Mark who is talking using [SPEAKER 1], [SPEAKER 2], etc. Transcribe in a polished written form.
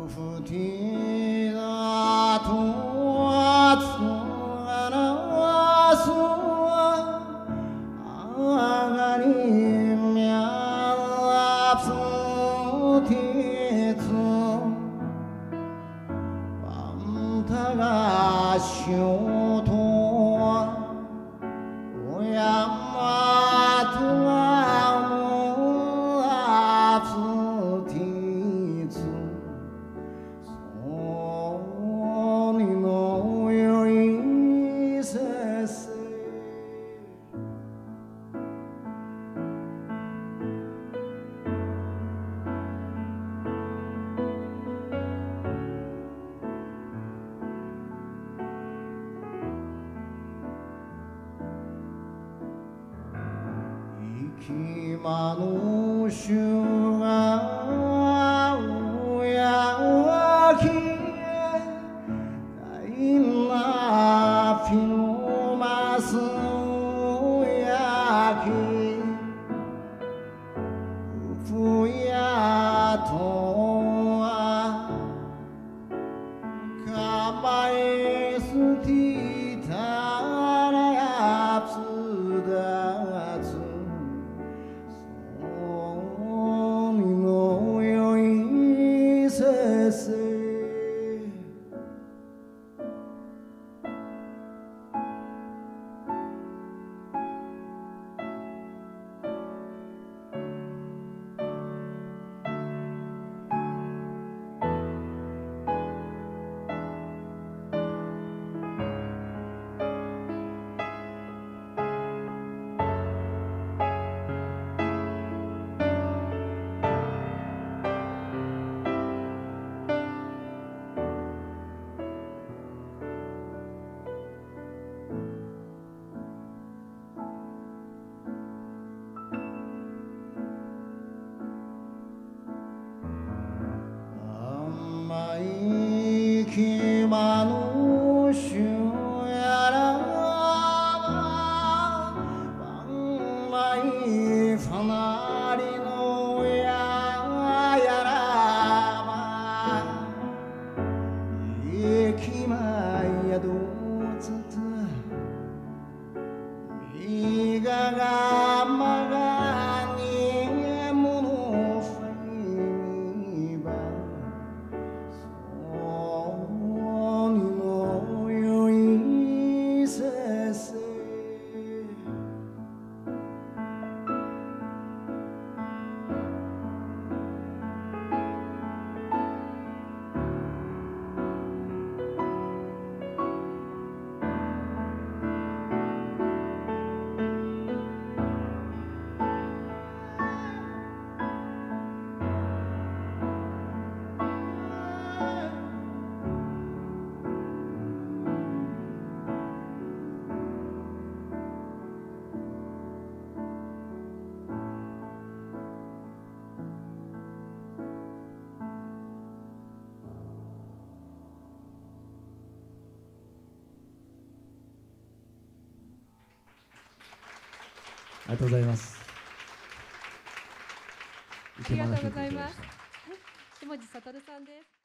[SPEAKER 1] 今の週がうやき大なフィルマスやきふやとはかばえすてたらやつだつ今の週やらば万枚ファナリのやらば駅前やどつつみががまがにものファイバ
[SPEAKER 2] ありがとうございます。
[SPEAKER 3] ありがとうございます。下地悟さんです。